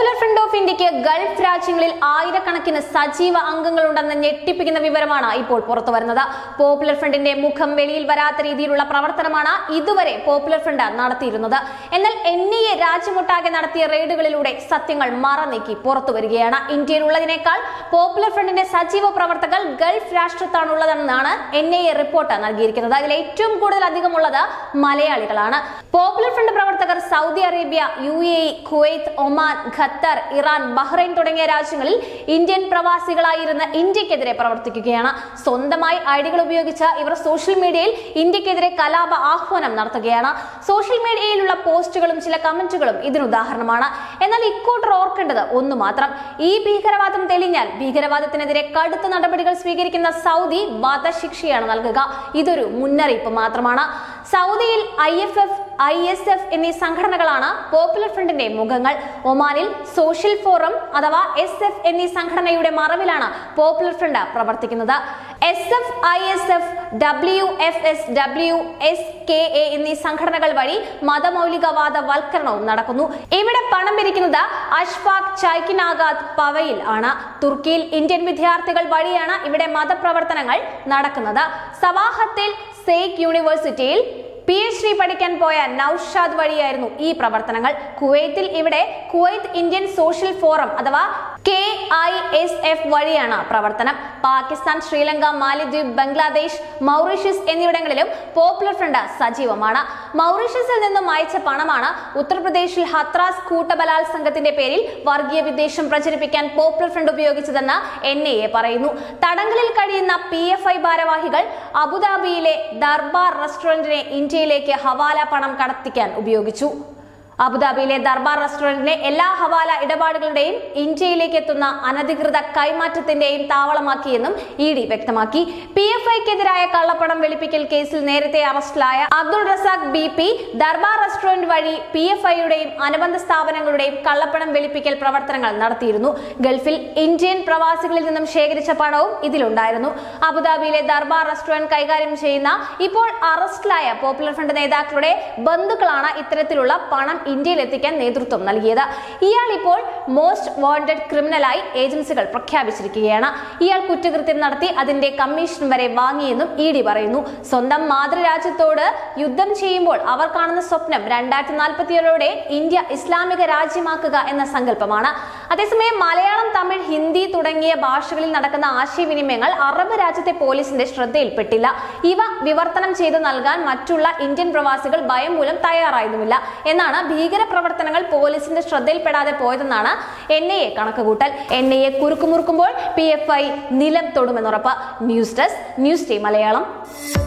Popular Front of ഇന്ത്യക്ക് Gulf രാജ്യങ്ങളിൽ ആയിരക്കണക്കിന് സജീവ അംഗങ്ങളുണ്ടെന്ന് ഞെട്ടിപ്പിക്കുന്ന വിവരമാണ് ഇപ്പോൾ പുറത്തുവരുന്നത്. പോപ്പുലർ ഫ്രണ്ടിന്റെ മുഖം വെളിയിൽ വരാത്ത രീതിയിലുള്ള പ്രവർത്തനമാണ് ഇതുവരെ പോപ്പുലർ ഫ്രണ്ട് നടത്തിയിരുന്നത്. എന്നാൽ NIA രാജ്യമൊട്ടാകെ നടത്തിയ റെയ്ഡുകളിലൂടെ സത്യങ്ങൾ മറനീക്കി പുറത്തു വരികയാണ്. ഇന്ത്യയിലുള്ളതിനേക്കാൾ പോപ്പുലർ ഫ്രണ്ടിന്റെ സജീവ പ്രവർത്തകർ ഗൾഫ് രാഷ്ട്രത്താണുള്ളതെന്നാണ് NIA റിപ്പോർട്ട് നൽകിയിരിക്കുന്നത്. അതിൽ ഏറ്റവും കൂടുതൽ അധികമുള്ളത് മലയാളികളാണ്. പോപ്പുലർ ഫ്രണ്ട് പ്രവർത്തകർ Saudi Arabia, UAE, Kuwait, Oman, Qatar, Iran, Bahrain തുടങ്ങിയ രാജ്യങ്ങളിൽ ഇന്ത്യൻ പ്രവാസികളായിരുന്ന ഇന്ത്യക്കെതിരെ പ്രവർത്തിക്കുകയാണ്. സ്വന്തമായി ഐഡികൾ ഉപയോഗിച്ച് ഇവർ സോഷ്യൽ മീഡിയയിൽ ഇന്ത്യക്കെതിരെ കലാപ ആഹ്വാനം നടത്തുകയാണ്. സോഷ്യൽ മീഡിയയിലുള്ള പോസ്റ്റുകളും ചില കമന്റുകളും ഇതിനുദാഹരണമാണ്. എന്നാൽ ഇക്കൂട്ടർ ഓർക്കേണ്ടത് ഒന്നു മാത്രം: ഈ ഭീകരവാദം തെളിഞ്ഞാൽ ഭീകരവാദത്തിനെതിരെ കടുത്ത നടപടികൾ സ്വീകരിക്കുന്ന സൗദി വധശിക്ഷയാണ് നൽകുക. ഇതൊരു മുന്നറിയിപ്പ് മാത്രമാണ്. സൗദിയിൽ IFF, ISF എന്നീ സംഘടനകളാണ് പോപ്പുലർ ഫ്രണ്ടിന്റെ മുഖങ്ങൾ. ഒമാനിൽ സോഷ്യൽ ഫോറം അഥവാ SF എന്നീ സംഘടനയുടെ മറവിലാണ് പോപ്പുലർ ഫ്രണ്ട് പ്രവർത്തിക്കുന്നത്. SF, ISF, WFS, WSKA എന്നീ സംഘടനകൾ വഴി മതമൗലികവാദ വൽക്കരണവും നടക്കുന്നു. ഇവിടെ പണം പിരിക്കുന്നത് അഷ്ഫാഖ് ചൈക്കിനാഗാദ് പവയിൽ ആണ്. തുർക്കിയിൽ ഇന്ത്യൻ വിദ്യാർത്ഥികൾ വഴിയാണ് ഇവിടെ മതപ്രവർത്തനങ്ങൾ നടക്കുന്നത്. സവാഹത്തിൽ സേക്ക് യൂണിവേഴ്സിറ്റിയിൽ PhD പഠിക്കാൻ പോയ നൌഷാദ് വഴിയായിരുന്നു ഈ പ്രവർത്തനങ്ങൾ. കുവൈത്തിൽ ഇവിടെ കുവൈത്ത് ഇന്ത്യൻ സോഷ്യൽ ഫോറം അഥവാ KISF വഴിയാണ് പ്രവർത്തനം. പാകിസ്ഥാൻ, ശ്രീലങ്ക, മാലിദ്വീപ്, ബംഗ്ലാദേശ്, മൗറീഷ്യസ് എന്നിവിടങ്ങളിലും പോപ്പുലർ ഫ്രണ്ട് സജീവമാണ്. മൗറീഷ്യസിൽ നിന്നും അയച്ച പണമാണ് ഉത്തർപ്രദേശിൽ ഹത്രാസ് കൂട്ടബലാത്സംഗത്തിന്റെ പേരിൽ വർഗീയ വിദ്വേഷം പ്രചരിപ്പിക്കാൻ പോപ്പുലർ ഫ്രണ്ട് ഉപയോഗിച്ചതെന്ന് NIA പറയുന്നു. തടങ്കലിൽ കഴിയുന്ന PFI ഭാരവാഹികൾ അബുദാബിയിലെ ദർബാർ റെസ്റ്റോറന്റിനെ ഇന്ത്യയിലേക്ക് ഹവാല പണം കടത്തിക്കാൻ ഉപയോഗിച്ചു. അബുദാബിയിലെ ദർബാർ റെസ്റ്റോറന്റിനെ എല്ലാ ഹവാല ഇടപാടുകളുടെയും ഇന്ത്യയിലേക്ക് എത്തുന്ന അനധികൃത കൈമാറ്റത്തിന്റെയും താവളമാക്കിയെന്നും ED വ്യക്തമാക്കി. PFIക്കെതിരായ കള്ളപ്പണം വെളുപ്പിക്കൽ കേസിൽ നേരത്തെ അറസ്റ്റിലായ അബ്ദുൾ റസാഖ് BP ദർബാർ റെസ്റ്റോറന്റ് വഴി PFIയുടെയും അനുബന്ധ സ്ഥാപനങ്ങളുടെയും കള്ളപ്പണം വെളുപ്പിക്കൽ പ്രവർത്തനങ്ങൾ നടത്തിയിരുന്നു. ഗൾഫിൽ ഇന്ത്യൻ പ്രവാസികളിൽ നിന്നും ശേഖരിച്ച പണവും ഇതിലുണ്ടായിരുന്നു. അബുദാബിയിലെ ദർബാർ റെസ്റ്റോറന്റ് കൈകാര്യം ചെയ്യുന്ന ഇപ്പോൾ അറസ്റ്റിലായ പോപ്പുലർ ഫ്രണ്ട് നേതാക്കളുടെ ബന്ധുക്കളാണ് ഇത്തരത്തിലുള്ള പണം ഇന്ത്യയിൽ എത്തിക്കാൻ നേതൃത്വം നൽകിയത്. ഇയാൾ ഇപ്പോൾ മോസ്റ്റ് വാണ്ടഡ് ക്രിമിനലായി ഏജൻസികൾ പ്രഖ്യാപിച്ചിരിക്കുകയാണ്. ഇയാൾ കുറ്റകൃത്യം നടത്തി അതിന്റെ കമ്മീഷൻ വരെ വാങ്ങിയെന്നും ED പറയുന്നു. സ്വന്തം മാതൃരാജ്യത്തോട് യുദ്ധം ചെയ്യുമ്പോൾ അവർ കാണുന്ന സ്വപ്നം 2047 ഇന്ത്യ ഇസ്ലാമിക രാജ്യമാക്കുക എന്ന സങ്കല്പമാണ്. അതേസമയം മലയാളം, തമിഴ്, ഹിന്ദി തുടങ്ങിയ ഭാഷകളിൽ നടക്കുന്ന ആശയവിനിമയങ്ങൾ അറബ് രാജ്യത്തെ പോലീസിന്റെ ശ്രദ്ധയിൽപ്പെട്ടില്ല. ഇവ വിവർത്തനം ചെയ്ത് നൽകാൻ മറ്റുള്ള ഇന്ത്യൻ പ്രവാസികൾ ഭയം മൂലം തയ്യാറായതുമില്ല എന്നാണ് ഭീകര പ്രവർത്തനങ്ങൾ പോലീസിന്റെ ശ്രദ്ധയിൽപ്പെടാതെ പോയതെന്നാണ് NIA കണക്കുകൂട്ടൽ. NIA കുറുക്കുമുറുക്കുമ്പോൾ PFI നിലം തൊടുമെന്നുറപ്പ്. News desk, news team Malayalam.